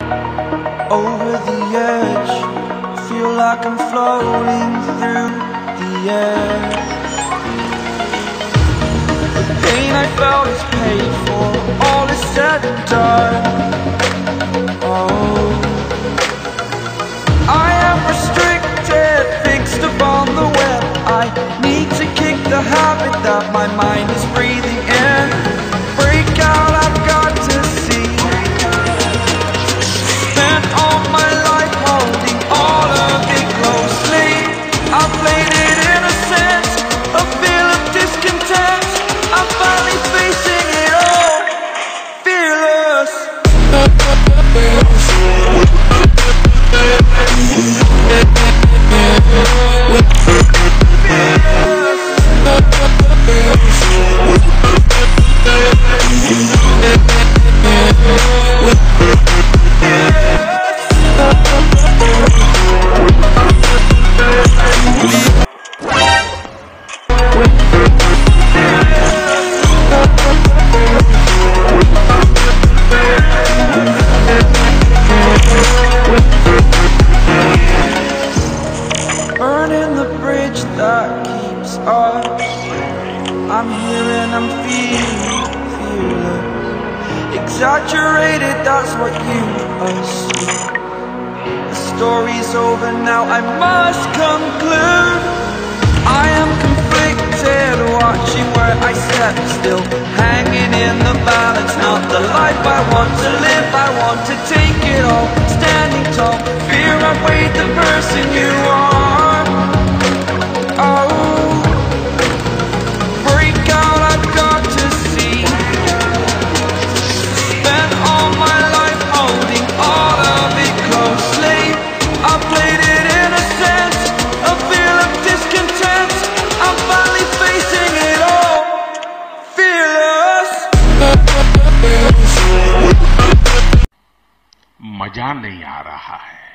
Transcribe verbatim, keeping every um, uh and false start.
over the edge. Feel like I'm floating through the air. The pain I felt is paid for, all is said and done. Oh, I am restricted, fixed upon the web. I need to kick the habit that my mind is breathing in. Break out, I've got to see. Spent all my life holding all of it closely. I played it innocent, a feel of discontent. I'm finally facing it all, fearless. Burning the bridge that keeps us. I'm here and I'm feeling fearless. Exaggerated, that's what you assume. The story's over now, I must conclude. I am conflicted, watching where I step still, hanging in the balance. Not the life I want to live, I want to take it all. Standing tall, fear outweighed the person you are. Oh, break out, I've got to see. Spent all my life holding all of it closely. I played it innocent, a feel of discontent. I'm finally facing it all, fearless. मजा नहीं आ रहा है।